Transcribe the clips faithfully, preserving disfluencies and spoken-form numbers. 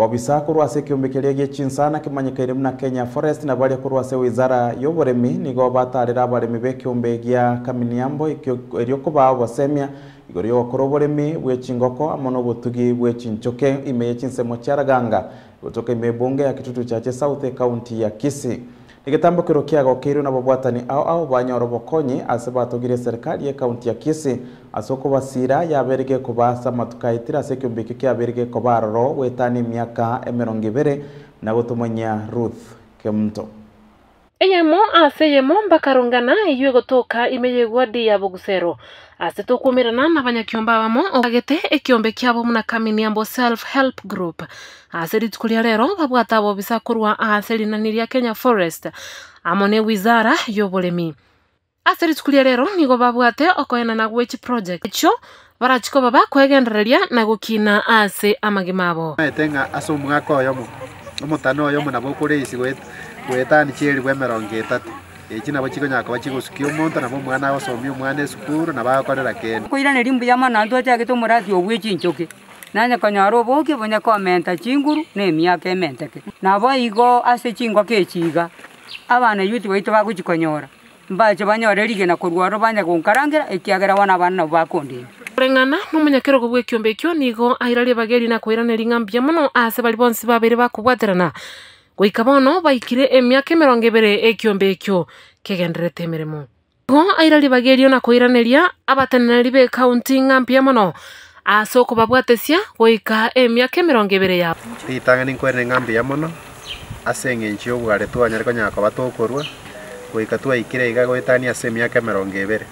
wabisa kurwase kiumbikiria gichinsana kimanyikaire muna Kenya Forest na bali kurwase wizara y'uburemi nigo batarira abaremi bekiumbe gia Kaminiambo ikyo kuba basemia igori okoro buremi bwechingoko amono butugi bwechinchoke imeye chinsemo cyaraganga gutoka imebunge ya kitutu cha South County ya Kisii Igitambo kiago kiru na babwatani au au banyoro bokonyi asebatogire serikali ya kaunti ya Kisii asoko basira yaberege kubasa matukaitira sekyumbike kyaberege kobaroro wetani miaka emirongo ibiri na gutumanya Ruth Kemto Eyemo aseyemo mbakarungana iyo gotoka imeye gwadi ya Bogusero aseto kumirana n'abanyakyomba bamo ogagete ekyombe kyabo muna Kaminiambo self help group aserit kulia rero babwata bo bisakurwa aselinaniria Kenya Forest amone wizara y'uburemi aserit kulia rero nigo babwate okoena na which project echo barachiko baba kwegendereria na gukina ase amagimabo etenga aso mwaka oyomo omutano oyomo nabo kore isigwet wetani cheri bwe mirongo itatu eki nabo chiko nyaka bachigusukio omonto nabo mwana osomi omwana esukuru nabakorera kene koirane rimbu ya mana ndo chagete omurati obwechi nchoke nanya kanyaro boke bonya komenta chinguru ne miaka ementeke nabo igo ase chingo kechiga abana yuti baito baguchikonyora mbache banyorerige na kurwaro banya kunkarangira ekiagera wana bana bakondi Rengana n'umunyakero gubwe kyombe kyo nigo airali bageri na koiraneri ngambya muno ase bali bonsi babere bakubwaterana Goikabono baikire emyaka mirongo ibiri ekyombe ekyo kegenderete emirimo. Go airali bagerio na koiraneria abatanari be county ngambya muno asoko babwatesia goika emyaka mirongo ibiri yabo. Itanga ninkwere ngambya muno asenge nchyo bware twanyare konyaka batokorwa goika twaikire iga goetani ase emyaka mirongo ibiri.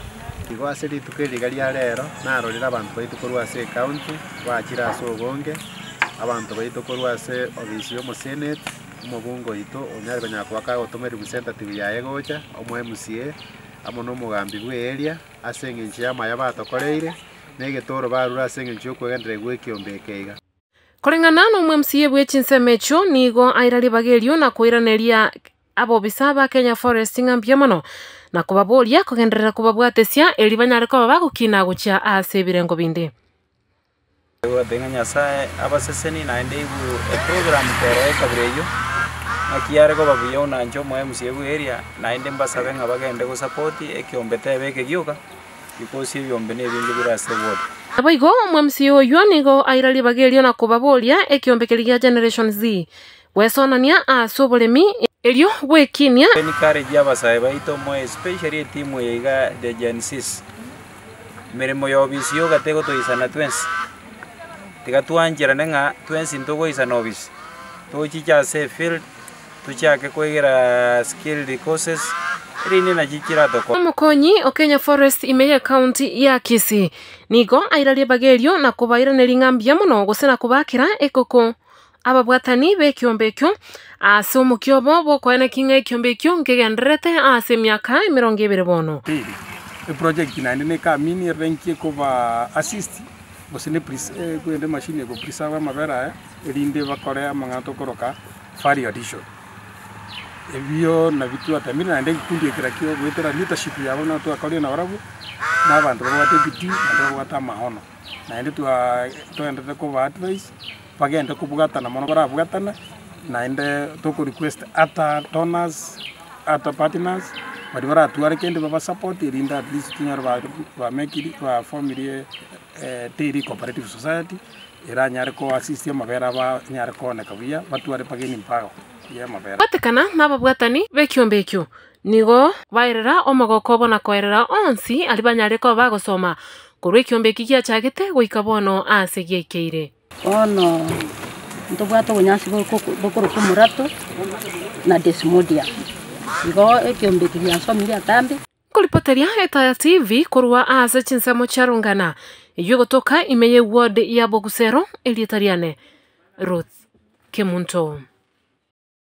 Igo aseri tukiriga lya rero narorira abantu baitukorwa ase county bachira aso bonge abantu baitukorwa ase obisi yo senate umubungo ito onyari banyako bakagotomera representative ya egocha omu M C A amono omugambi bwe area asenge nchya maya batokoreire negetoro barura asenge nchyo kwegendere gwekyombekeiga Korengana no mu M C A bwe chinsemecho nigo airali bagerio na koiraneria abo bisaba Kenya Forest ngambya muno na kubabolia kugenderera kubabwatesia eli banyare ko babagukina gucha ase birengo bindi Wadenga nyasaye abaseseni naende ibu e program tere kabreyo nakiyare ko babuyo nanjo mu M C A area naende mbasabe ngabagende go support ekyombe tebe kegyoka because byombe ne bingi birase word Abayigo mu M C A oyo nigo airali bagelio na kubabolia ekyombe keligia Generation Z wesonania asobolemi elio wekinia ni kare jabasaye baito mo especially team yiga de Genesis meremo yo bisio gatego to isana twins tiga tuanjira nenga twins ntogo isana obis to chicha se field tuchake kwegera skilled courses rini na chichira toko Mukonyi o Kenya Forest imeye county ya Kisii nigo airali bagelio na kubaira nelingambya muno gusena kubakira ekoko ababwatani be kyombe kyo ase omukyobo bokwene kinga kyombe kyo nkegenderete ase myaka mirongo ibiri bono e project nane ne kamini renki ko ba assist bosene pris kwende machine ko preserve mabera erinde bakore amangato koroka fari addition ebyo na bitu atamiri nande kundi kirakio gwetera leadership yabo na to akore na barabu na bantu bate biti ndo bata mahono nande to to ende ko ba advice pagenda kubugatana mono bara bugatana naende toko request ata donors ata partners bari bara tuare kende baba support irinda at least tunyar ba ba make it ba family eh tiri cooperative society era nyare ko assist mabera ba nyare ko na kabia batuare pageni mpago ya mabera batekana nababwatani bekyombe ekyo nigo bairera omogoko bona koerera onsi alibanyare ko bagosoma kurwe kyombe kikia chagete goikabono ase gekeire ono ntobwato bunyasi bokoro kumurato na desmodia igo ekyombe kyansomiria tambi Kulipoteria eta T V kurwa ase chinsemo charungana iyo gotoka imeye ward ya Bogusero elietariane Ruth Kemunto